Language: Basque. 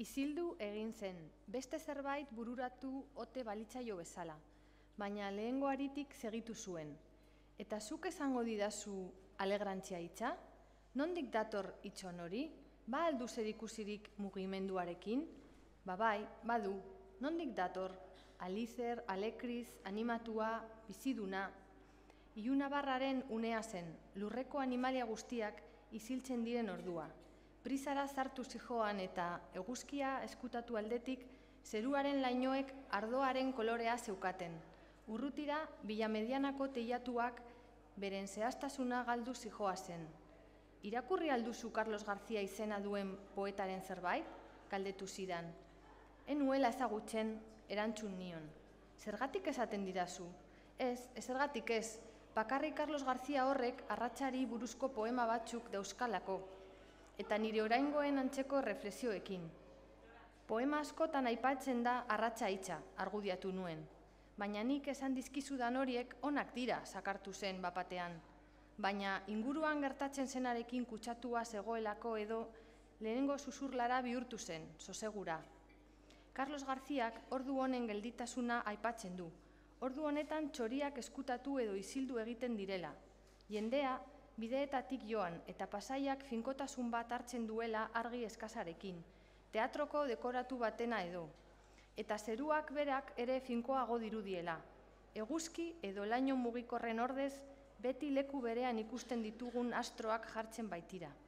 Isildu egin zen, beste zerbait bururatu ote balitzaio bezala, baina lehengo haritik segitu zuen. Eta zuk esango didazu alegrantzia hitza? Nondik dator itxon hori? Ba aldu zerikusirik mugimenduarekin? Bai, badu, nondik dator? Alizer, alekriz, animatua, biziduna. Ilunabarraren unea zen, lurreko animalia guztiak isiltzen diren ordua. Prisara sartu zijoan eta eguzkia eskutatu aldetik zeruaren lainoek ardoaren kolorea zeukaten. Urrutira, Villamedianako teilatuak beren zehaztasuna galdu zijoa zen. Irakurri alduzu Carlos García izena duen poetaren zerbait? Galdetu zidan. Enuela ezagutzen, erantzun nion. Zergatik esaten didazu? Ez, zergatik ez, bakarrik Carlos García horrek arratsari buruzko poema batzuk dauzkalako, eta nire oraingoen antzeko reflexioekin. Poema askotan aipatzen da arratsa hitza, argudiatu nuen, baina nik esan dizkizudan horiek onak dira sakartu zen bapatean, baina inguruan gertatzen zenarekin kutsatua zegoelako edo lehenengo susurlara bihurtu zen, sosegura. Carlos Garcíak ordu honen gelditasuna aipatzen du, ordu honetan txoriak eskutatu edo isildu egiten direla, jendea bideetatik joan eta pasaiak finkotasun bat hartzen duela argi eskasarekin, teatroko dekoratu batena edo, eta zeruak berak ere finkoago dirudiela, eguzki edo laino mugikorren ordez beti leku berean ikusten ditugun astroak jartzen baitira.